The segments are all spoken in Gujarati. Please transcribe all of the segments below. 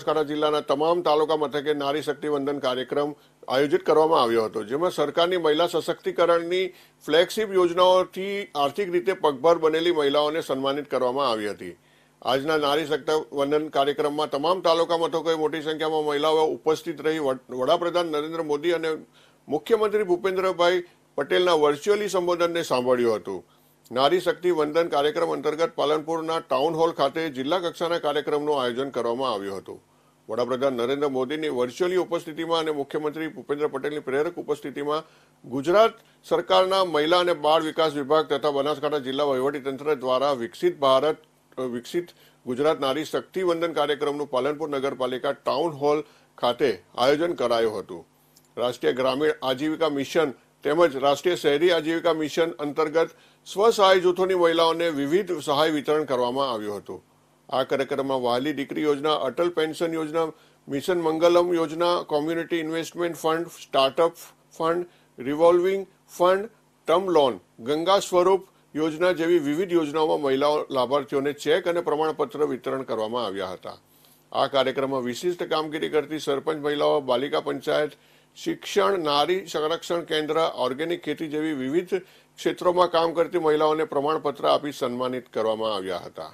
બનાસકાંઠા જિલ્લાના તમામ તાલુકા મથકે નારી શક્તિ વંદન કાર્યક્રમ આયોજિત કરવામાં આવ્યો હતો, જેમાં સરકારની મહિલા સશક્તિકરણની ફ્લેગશિપ યોજનાઓથી આર્થિક રીતે પગભર બનેલી મહિલાઓને સન્માનિત કરવામાં આવી હતી। આજના નારી શક્તિ વંદન કાર્યક્રમમાં તમામ તાલુકા મથકોએ મોટી સંખ્યામાં મહિલાઓ ઉપસ્થિત રહી વડાપ્રધાન નરેન્દ્ર મોદી અને મુખ્યમંત્રી ભૂપેન્દ્રભાઈ પટેલના વર્ચ્યુઅલી સંબોધનને સાંભળ્યું હતું। નારી શક્તિ વંદન કાર્યક્રમ અંતર્ગત પાલનપુરના ટાઉન હોલ ખાતે જિલ્લા કક્ષાના કાર્યક્રમનું આયોજન કરવામાં આવ્યું હતું। વડાપ્રધાન નરેન્દ્ર મોદીની વર્ચ્યુઅલી ઉપસ્થિતિમાં અને મુખ્યમંત્રી ભૂપેન્દ્ર પટેલની પ્રેરક ઉપસ્થિતિમાં ગુજરાત સરકારના મહિલા અને બાળ વિકાસ વિભાગ તથા બનાસકાંઠા જિલ્લા વહીવટીતંત્ર દ્વારા વિકસિત ગુજરાત નારી શક્તિ વંદન કાર્યક્રમનું પાલનપુર નગરપાલિકા ટાઉન હોલ ખાતે આયોજન કરાયું હતું। રાષ્ટ્રીય ગ્રામીણ આજીવિકા મિશન તેમજ રાષ્ટ્રીય શહેરી આજીવિકા મિશન અંતર્ગત સ્વસહાય જૂથોની મહિલાઓને વિવિધ સહાય વિતરણ કરવામાં આવ્યું હતું। આ કાર્યક્રમમાં વહાલી દીકરી યોજના, અટલ પેન્શન યોજના, મિશન મંગલમ યોજના, community investment fund, startup fund, revolving fund, term loan, Ganga Swaroop યોજના જેવી વિવિધ યોજનાઓમાં મહિલાઓ લાભાર્થીઓને ચેક અને પ્રમાણપત્ર વિતરણ કરવામાં આવ્યા હતા। આ કાર્યક્રમમાં વિશિષ્ટ કામગીરી કરતી સરપંચ મહિલાઓ, બાલિકા પંચાયત, શિક્ષણ, નારી સંરક્ષણ કેન્દ્ર, ઓર્ગેનિક ખેતી જેવી વિવિધ ક્ષેત્રોમાં કામ કરતી મહિલાઓને પ્રમાણપત્ર આપી સન્માનિત કરવામાં આવ્યા હતા।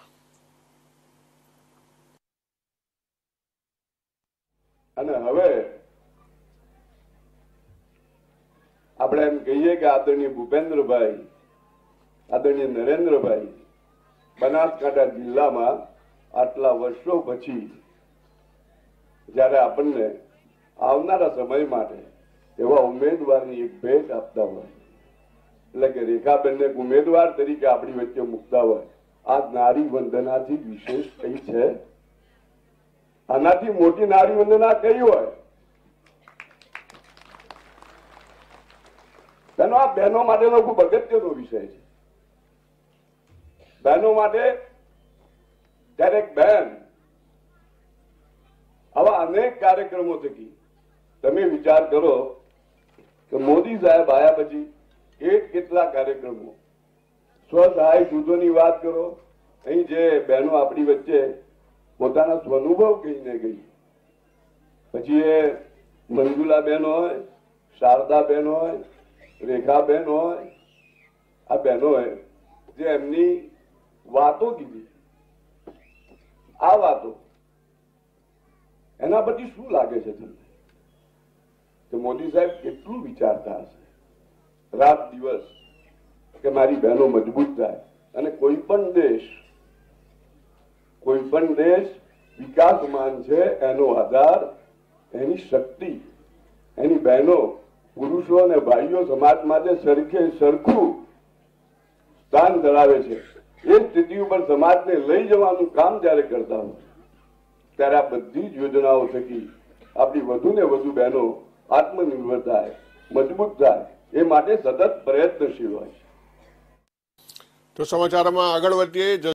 અને હવે આપણે એમ કહીએ કે આદરણીય ભૂપેન્દ્રભાઈ, આદરણીય નરેન્દ્રભાઈ બનાસકાંઠા જિલ્લામાં આટલા વર્ષો પછી જયારે આપણને આવનારા સમય માટે એવા ઉમેદવારની એક ભેટ આપતા હોય, એટલે કે રેખાબેનને એક ઉમેદવાર તરીકે આપણી વચ્ચે મૂકતા હોય, આ નારી વંદનાથી વિશેષ કઈ છે? આનાથી મોટી નારી વંદના કઈ હોય? આ બહેનો માટેનો ખૂબ અગત્યનો વિષય છે। બહેનો માટે દરેક બહેન આવા અનેક કાર્યક્રમો થકી તમે વિચાર કરો કે મોદી સાહેબ આયા પછી કેટલા કાર્યક્રમો, સ્વસહાય જૂથોની વાત કરો, અહીં જે બહેનો આપણી વચ્ચે પોતાના સ્વઅનુભવ કહીને ગઈ, પછી એ મંજુલા બેન હોય, શારદા બેન હોય, રેખા બેન હોય, આ બહેનોએ જે એમની વાતો કીધી, આ વાતો એના પછી શું લાગે છે તમને કે મોદી સાહેબ કેટલું વિચારતા હશે રાત દિવસ કે મારી બહેનો મજબૂત થાય? અને કોઈ પણ દેશ વિકાસમાન છે, એનો આધાર એની શક્તિ, એની બહેનો, પુરુષો અને ભાઈઓ સમાજ માટે સરખું સ્થાન ધરાવે છે। એ સ્થિતિ ઉપર સમાજને લઈ જવાનું કામ જયારે કરતા હોય ત્યારે આ બધી જ યોજનાઓ થકી આપણી વધુ ને વધુ બહેનો આત્મનિર્ભર થાય, મજબૂત થાય, એ માટે સતત પ્રયત્નશીલ હોય છે। તો સમાચારમાં આગળ વધીએ।